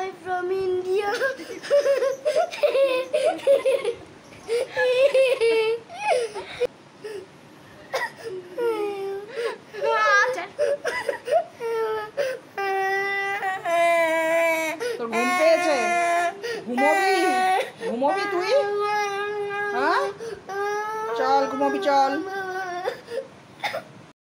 I'm from India. তোর ঘুম পেয়েছে? ঘুমোবি? ঘুমোবি তুই? হ্যাঁ, চল ঘুমোবি, চল।